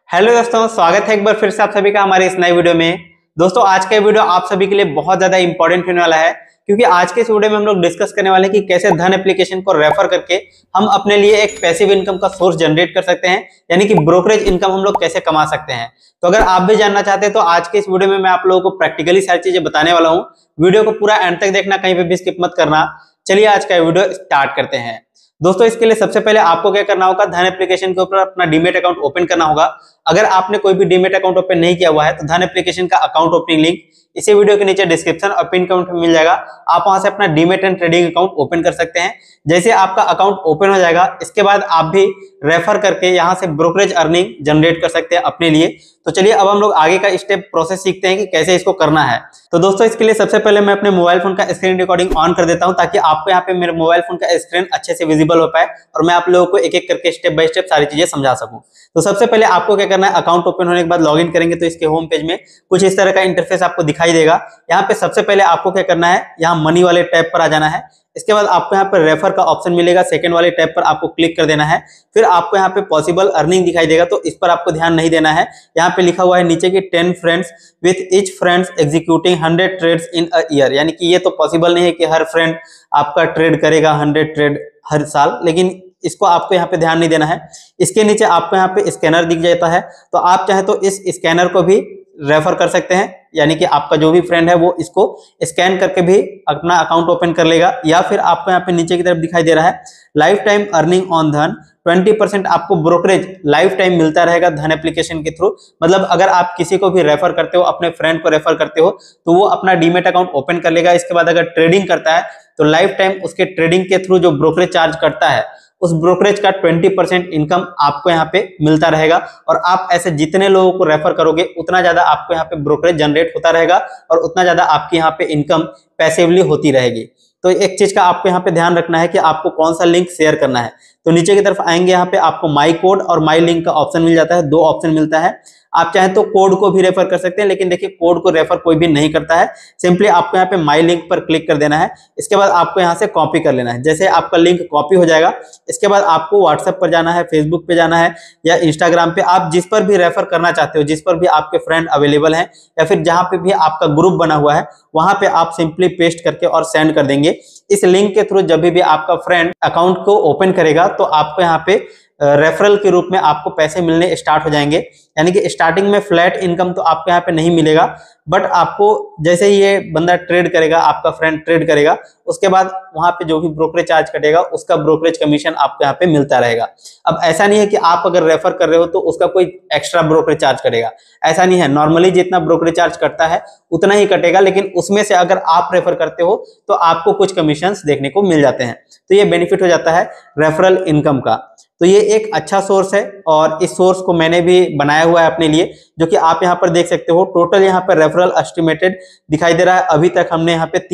Hello दोस्तों, स्वागत है एक बार फिर से आप सभी का हमारे इस नए वीडियो में। दोस्तों, आज का वीडियो आप सभी के लिए बहुत ज्यादा इंपॉर्टेंट होने वाला है, क्योंकि आज के इस वीडियो में हम लोग डिस्कस करने वाले हैं कि कैसे धन एप्लीकेशन को रेफर करके हम अपने लिए एक पैसिव इनकम का सोर्स जनरेट कर सकते हैं, यानी कि ब्रोकरेज इनकम हम लोग कैसे कमा सकते हैं। तो अगर आप भी जानना चाहते हैं तो आज के इस वीडियो में मैं आप लोगों को प्रैक्टिकली सारी चीजें बताने वाला हूँ। वीडियो को पूरा एंड तक देखना, कहीं पे भी स्किप मत करना। चलिए आज का वीडियो स्टार्ट करते हैं। दोस्तों, इसके लिए सबसे पहले आपको क्या करना होगा, धन एप्लीकेशन के ऊपर अपना डीमेट अकाउंट ओपन करना होगा। अगर आपने कोई भी डीमेट अकाउंट ओपन नहीं किया हुआ है तो धन एप्लीकेशन का अकाउंट ओपनिंग लिंक इसी वीडियो के नीचे डिस्क्रिप्शन और पिन कमेंट में मिल जाएगा। आप वहां से अपना demat and trading account open कर सकते हैं। जैसे आपका अकाउंट ओपन हो जाएगा, इसके बाद आप भी रेफर करके यहां से ब्रोकरेज अर्निंग जनरेट कर सकते हैं अपने लिए। तो चलिए अब हम लोग आगे का स्टेप प्रोसेस सीखते हैं कि कैसे इसको करना है। तो दोस्तों, इसके लिए सबसे पहले मैं अपने मोबाइल फोन का स्क्रीन रिकॉर्डिंग ऑन कर देता हूं, ताकि आपको यहाँ पे मेरे मोबाइल फोन का स्क्रीन अच्छे से विजिबल हो पाए और मैं आप लोगों को एक एक करके स्टेप बाय स्टेप सारी चीजें समझा सकूं। तो सबसे पहले आपको क्या करना है, अकाउंट ओपन होने के बाद लॉगिन करेंगे तो इसके होम पेज में कुछ इस तरह का इंटरफेस आपको दिखाई देगा। यहाँ पे सबसे पहले आपको क्या करना है, यहाँ मनी वाले टैब पर आ जाना है। इसके बाद आपको यहाँ पर रेफर का ऑप्शन मिलेगा, सेकंड वाले टैब पर आपको क्लिक कर देना है। फिर आपको यहाँ पे पॉसिबल अर्निंग दिखाई देगा, तो इस पर आपको ध्यान नहीं देना है। यहाँ पे लिखा हुआ है नीचे की 10 friends with each friends executing 100 trades in a year, यानी कि ये तो पॉसिबल नहीं है कि हर फ्रेंड आपका ट्रेड करेगा 100 ट्रेड हर साल, लेकिन इसको आपको यहाँ पे ध्यान नहीं देना है। इसके नीचे आपको यहाँ पे स्कैनर दिख जाता है, तो आप चाहे तो इस स्कैनर को भी रेफर कर सकते हैं, यानी कि आपका जो भी फ्रेंड है वो इसको स्कैन करके भी अपना अकाउंट ओपन कर लेगा। या फिर आपको यहाँ पे नीचे की तरफ दिखाई दे रहा है लाइफ टाइम अर्निंग ऑन धन, 20% आपको ब्रोकरेज लाइफ टाइम मिलता रहेगा धन एप्लीकेशन के थ्रू। मतलब अगर आप किसी को भी रेफर करते हो, अपने फ्रेंड को रेफर करते हो, तो वो अपना डीमेट अकाउंट ओपन कर लेगा। इसके बाद अगर ट्रेडिंग करता है तो लाइफ टाइम उसके ट्रेडिंग के थ्रू जो ब्रोकरेज चार्ज करता है उस ब्रोकरेज का 20% इनकम आपको यहाँ पे मिलता रहेगा। और आप ऐसे जितने लोगों को रेफर करोगे उतना ज्यादा आपको यहाँ पे ब्रोकरेज जनरेट होता रहेगा और उतना ज्यादा आपकी यहाँ पे इनकम पैसिवली होती रहेगी। तो एक चीज का आपको यहाँ पे ध्यान रखना है कि आपको कौन सा लिंक शेयर करना है। तो नीचे की तरफ आएंगे, यहाँ पे आपको माई कोड और माई लिंक का ऑप्शन मिल जाता है, दो ऑप्शन मिलता है। आप चाहें तो कोड को भी रेफर कर सकते हैं, लेकिन देखिए कोड को रेफर कोई भी नहीं करता है। सिंपली आपको यहाँ पे माई लिंक पर क्लिक कर देना है। इसके बाद आपको यहाँ से कॉपी कर लेना है। जैसे आपका लिंक कॉपी हो जाएगा, इसके बाद आपको व्हाट्सएप पर जाना है, फेसबुक पे जाना है या इंस्टाग्राम पे, आप जिस पर भी रेफर करना चाहते हो, जिस पर भी आपके फ्रेंड अवेलेबल हैं या फिर जहां पे भी आपका ग्रुप बना हुआ है, वहां पे आप सिंपली पेस्ट करके और सेंड कर देंगे। इस लिंक के थ्रू जब भी आपका फ्रेंड अकाउंट को ओपन करेगा तो आपको यहाँ पे रेफरल के रूप में आपको पैसे मिलने स्टार्ट हो जाएंगे। यानी कि स्टार्टिंग में फ्लैट इनकम तो आपको यहाँ पे नहीं मिलेगा, बट आपको जैसे ही ये बंदा ट्रेड करेगा, आपका फ्रेंड ट्रेड करेगा, उसके बाद वहां पे जो भी ब्रोकरेज चार्ज कटेगा उसका ब्रोकरेज कमीशन आपको यहाँ पे मिलता रहेगा। अब ऐसा नहीं है कि आप अगर रेफर कर रहे हो तो उसका कोई एक्स्ट्रा ब्रोकरेज चार्ज कटेगा, ऐसा नहीं है। नॉर्मली जितना ब्रोकरेज चार्ज कटता है उतना ही कटेगा, लेकिन उसमें से अगर आप रेफर करते हो तो आपको कुछ कमीशन देखने को मिल जाते हैं। तो ये बेनिफिट हो जाता है रेफरल इनकम का। तो ये एक अच्छा सोर्स है और इस सोर्स को मैंने भी बनाया हुआ है अपने लिए, जो कि आप यहाँ पर देख सकते हो। टोटल यहाँ पर रेफरल एस्टिमेटेड दिखाई दे रहा है। अभी तक हमने यहाँ पे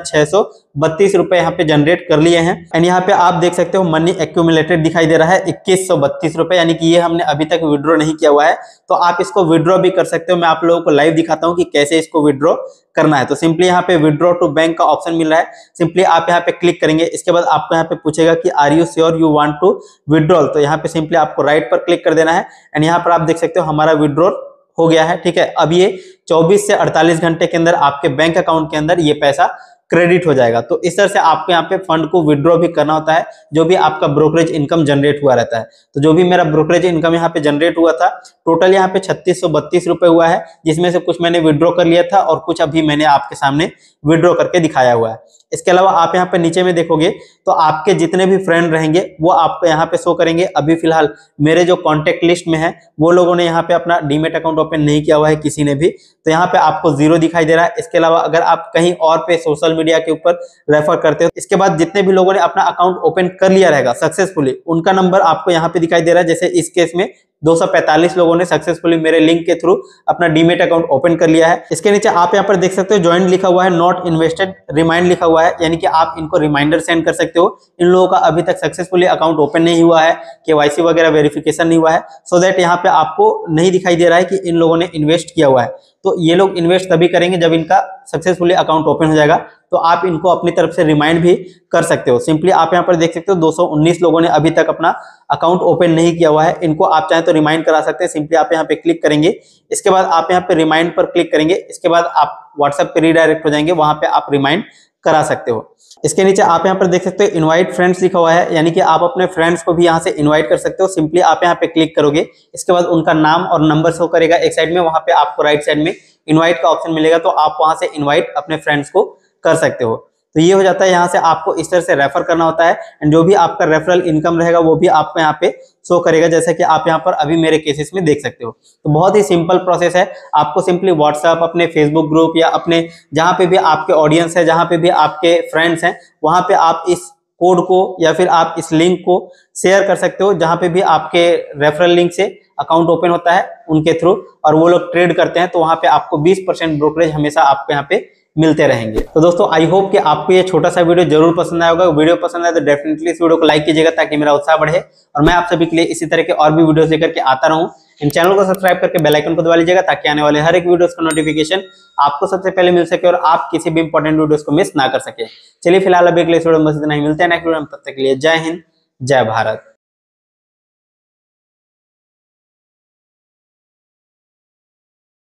3632 रुपए यहाँ पे जनरेट कर लिए हैं। एंड यहाँ पे आप देख सकते हो मनी एक्यूमुलेटेड दिखाई दे रहा है 2132 रुपए, यानी कि ये हमने अभी तक विड्रॉ नहीं किया हुआ है। तो आप इसको विड्रॉ भी कर सकते हो। मैं आप लोगों को लाइव दिखाता हूँ कि कैसे इसको विड्रॉ करना है। तो सिंपली यहाँ पे विड्रॉ टू बैंक का ऑप्शन मिल रहा है, सिंपली आप यहाँ पे क्लिक करेंगे। इसके बाद आपको यहाँ पे पूछेगा कि are you sure you want to withdrawal, तो यहाँ पे सिंपली आपको राइट पर क्लिक कर देना है। एंड यहाँ पर आप देख सकते हो हमारा विड्रॉल हो गया है। ठीक है, अब ये 24 से 48 घंटे के अंदर आपके बैंक अकाउंट के अंदर ये पैसा क्रेडिट हो जाएगा। तो इस तरह से आपको यहाँ पे फंड को विड्रॉ भी करना होता है, जो भी आपका ब्रोकरेज इनकम जनरेट हुआ रहता है। तो जो भी मेरा ब्रोकरेज इनकम यहाँ पे जनरेट हुआ था, टोटल यहाँ पे 3632 रुपए हुआ है, जिसमें से कुछ मैंने विड्रॉ कर लिया था और कुछ अभी मैंने आपके सामने विड्रॉ करके दिखाया हुआ है। इसके अलावा आप यहाँ पे नीचे में देखोगे तो आपके जितने भी फ्रेंड रहेंगे वो आपको यहाँ पे शो करेंगे। अभी फिलहाल मेरे जो कॉन्टेक्ट लिस्ट में है वो लोगों ने यहाँ पे अपना डीमेट अकाउंट ओपन नहीं किया हुआ है किसी ने भी, तो यहाँ पे आपको 0 दिखाई दे रहा है। इसके अलावा अगर आप कहीं और पे सोशल मीडिया के ऊपर रेफर करते हो, इसके बाद जितने भी लोगों ने अपना अकाउंट ओपन कर लिया रहेगा सक्सेसफुली, उनका नंबर आपको यहाँ पे दिखाई दे रहा है। जैसे इस केस में 245 लोगों ने सक्सेसफुली मेरे लिंक के थ्रू अपना डीमेट अकाउंट ओपन कर लिया है। इसके नीचे आप यहाँ पर देख सकते हो ज्वाइन लिखा हुआ है, नॉट इन्वेस्टेड रिमाइंड लिखा हुआ है, यानी कि आप इनको रिमाइंडर सेंड कर सकते हो। इन लोगों का अभी तक सक्सेसफुली अकाउंट ओपन नहीं हुआ है, केवाईसी वगैरह वेरिफिकेशन नहीं हुआ है, सो दैट यहाँ पे आपको नहीं दिखाई दे रहा है कि इन लोगों ने इन्वेस्ट किया हुआ है। तो ये लोग इन्वेस्ट तभी करेंगे जब इनका सक्सेसफुली अकाउंट ओपन हो जाएगा। तो तो आप इनको अपनी तरफ से रिमाइंड भी कर सकते हो। सिंपली आप यहाँ पर देख सकते हो 219 लोगों ने अभी तक अपना अकाउंट ओपन नहीं किया हुआ है, इनको आप चाहें तो रिमाइंड करा सकते हैं। सिंपली आप यहाँ पे क्लिक करेंगे, इसके बाद आप यहाँ पे रिमाइंड पर क्लिक करेंगे, इसके बाद आप व्हाट्सएप पे रीडायरेक्ट हो जाएंगे, वहां पे आप रिमाइंड करा सकते हो। इसके नीचे आप यहाँ पर देख सकते हो इनवाइट फ्रेंड्स लिखा हुआ है, यानी कि आप अपने फ्रेंड्स को भी यहाँ से इनवाइट कर सकते हो। सिंपली आप यहाँ पे क्लिक करोगे, इसके बाद उनका नाम और नंबर शो करेगा एक साइड में, वहां पे आपको राइट साइड में इनवाइट का ऑप्शन मिलेगा, तो आप वहां से इनवाइट अपने फ्रेंड्स को कर सकते हो। तो ये हो जाता है, यहाँ से आपको इस तरह से रेफर करना होता है एंड जो भी आपका रेफरल इनकम रहेगा वो भी आपको यहाँ पे शो करेगा, जैसे कि आप यहाँ पर अभी मेरे केसेस में देख सकते हो। तो बहुत ही सिंपल प्रोसेस है। आपको सिंपली व्हाट्सएप, अपने फेसबुक ग्रुप या अपने जहाँ पे भी आपके ऑडियंस है, जहाँ पे भी आपके फ्रेंड्स हैं, वहां पे आप इस कोड को या फिर आप इस लिंक को शेयर कर सकते हो, जहां पे भी आपके रेफरल लिंक से अकाउंट ओपन होता है उनके थ्रू और वो लोग ट्रेड करते हैं, तो वहां पे आपको 20% ब्रोकरेज हमेशा आपको यहाँ पे मिलते रहेंगे। तो दोस्तों आई होप कि आपको ये छोटा सा वीडियो जरूर पसंद आया होगा। वीडियो पसंद आए तो डेफिनेटली इस वीडियो को लाइक कीजिएगा ताकि मेरा उत्साह बढ़े और मैं आप सभी के लिए इसी तरह के और भी वीडियोस लेकर के आता रहूं। इन चैनल को सब्सक्राइब करके बेल आइकन को दबा लीजिएगा ताकि आने वाले हर एक वीडियोस का नोटिफिकेशन आपको सबसे पहले मिल सके और आप किसी भी इंपॉर्टेंट वीडियोस को मिस ना कर सके। चलिए फिलहाल अभी अगले वीडियो में बस इतना ही, मिलते हैं नेक्स्ट वीडियो में, तब तक के लिए जय हिंद, जय भारत।